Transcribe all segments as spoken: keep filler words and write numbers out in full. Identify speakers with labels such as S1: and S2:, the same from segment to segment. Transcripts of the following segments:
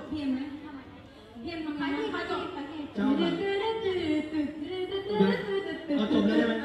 S1: เพียนไหมเพียนทำไมที่เขาจบ
S2: เจ้ามาเอาจบเลยได้ไหม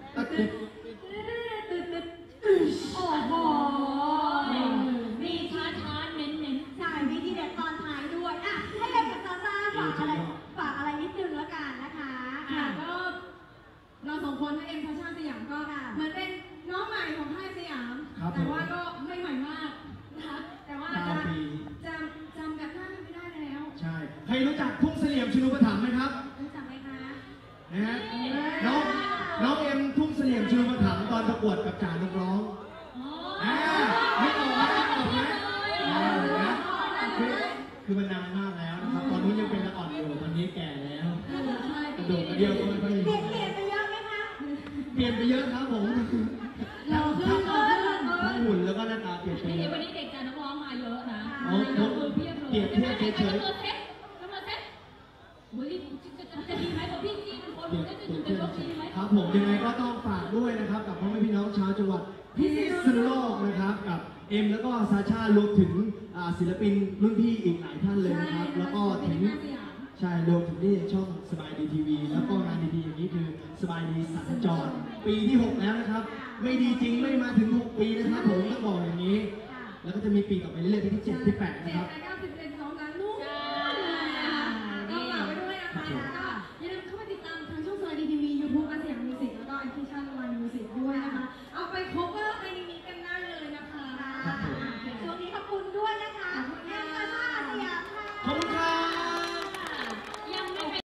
S1: โอ้โหมีช้าช้าเน้นเน้นใช่มีทีเด็ดตอนท้ายด้วยอ่ะให้เอ็มกับซาซ่าฝากอะไรฝากอะไรนิดนึงแล้วกันนะคะอ่ะก็เราสองคนเอ็มพาชาสยามก็เหมือนเป็นน้องใหม่ของค่ายสยามแต่ว่าก็ไม่ใหม่มากนะคะแต่ว่าจะจำจำกับหน้าไม่ได้แล้ว
S2: ใช่ใครรู้จักทุ่งเสลี่ยมชินูปถัมภ์ไหมครับ
S1: รู้จักไหมคะ
S2: นะฮะน้องน้องเอ็มทุ่งเสลี่ยมชินูปถัมภ์ตอนประกวดกับจ่านักร้องอ่าไม่ออกนะไม่ออกนะนะคือคือมันนานมากแล้วนะครับตอนนี้ยังเป็นละอ่อนอยู่ตอนนี้แก่แล้วกระดูกกระเดี่ยวก็ไม่ค่อย
S1: เปลี่ยนเปลี่ยนไปเยอะไหมคะ
S2: เปลี่ยนไปเยอะครับผม
S1: เราขึ้น
S2: ทั้งหุ่นแล้วก็หน้าตาเปลี่ยนไปเยอะ
S3: วันนี้เด็กจ่านักร้องมาเยอะนะ
S2: โอ้โหเปลี่ยนเทียบเฉย
S3: ๆกำลังเซ็ตกำลังเซ็ตเฮ้ยจะดีไหมกับพี่ที่เป็นคนจะจะจะยกดีไหม
S2: ครับผมยังไงก็ต้องฝากด้วยนะครับกับพ่อแม่พี่น้องชาวจังหวัดพิษณุโลกนะครับกับเอ็มแล้วก็ซาชารวมถึงศิลปินรุ่นพี่อีกหลายท่านเลยนะครับแล้วก็ถึงใช่รวมถึงที่ช่องสบายดีทีวีแล้วก็งานดีๆอย่างนี้คือสบายดีสัญจรปีที่หกแล้วนะครับไม่ดีจริงไม่มาถึงหกปีนะครับผมต้องบอกอย่างนี้แล้วก็จะมีปีต่อไปเรื่อยๆที่เจ็ดที่แปดนะครับ